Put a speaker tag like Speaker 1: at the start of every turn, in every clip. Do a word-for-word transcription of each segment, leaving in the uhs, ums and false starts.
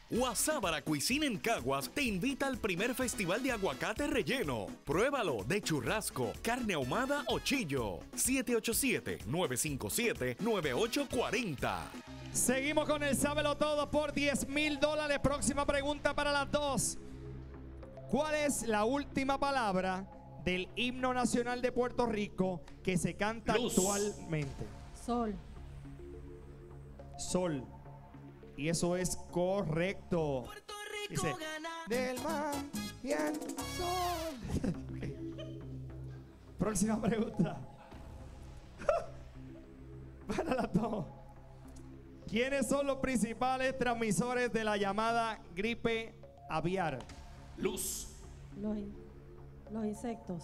Speaker 1: Guasábara Cuisine en Caguas te invita al primer festival de aguacate relleno. Pruébalo de churrasco, carne ahumada o chillo. siete ocho siete, nueve cinco siete, nueve ocho cuatro cero.
Speaker 2: Seguimos con el Sábelo Todo por diez mil dólares. Próxima pregunta para las dos. ¿Cuál es la última palabra del himno nacional de Puerto Rico que se canta
Speaker 3: Luz.
Speaker 2: actualmente?
Speaker 4: Sol.
Speaker 2: Sol. Y eso es correcto.
Speaker 5: Puerto Rico
Speaker 2: Dice,
Speaker 5: gana.
Speaker 2: del mar y el sol. Okay. Próxima pregunta. Para las dos. ¿Quiénes son los principales transmisores de la llamada gripe aviar?
Speaker 3: Luz.
Speaker 4: Los, in- los insectos.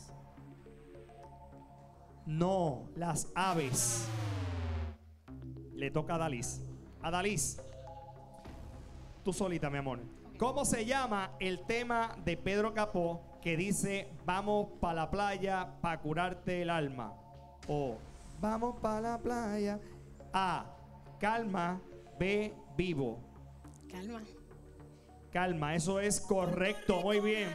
Speaker 2: No, las aves. Le toca a Dalis. A Dalis. Tú solita, mi amor. ¿Cómo se llama el tema de Pedro Capó que dice vamos pa' la playa pa' curarte el alma? O vamos pa' la playa. A. Calma. B. Vivo.
Speaker 6: Calma.
Speaker 2: Calma, eso es correcto. Muy bien.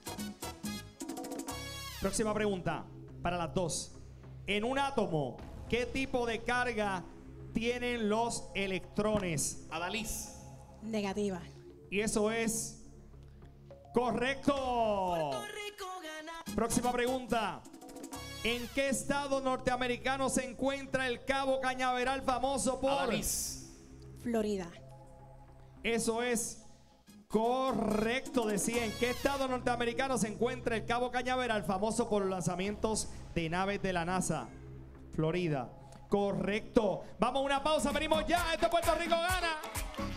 Speaker 2: Próxima pregunta para las dos. En un átomo, ¿qué tipo de carga tienen los electrones?
Speaker 3: Adalís.
Speaker 6: Negativa.
Speaker 2: Y eso es correcto.
Speaker 5: Puerto Rico gana.
Speaker 2: Próxima pregunta. ¿En qué estado norteamericano se encuentra el Cabo Cañaveral famoso por?
Speaker 3: Adalís.
Speaker 6: Florida.
Speaker 2: Eso es correcto. Decía, ¿en qué estado norteamericano se encuentra el Cabo Cañaveral famoso por los lanzamientos de naves de la NASA? Florida. Correcto. Vamos a una pausa, venimos ya. Este Puerto Rico gana.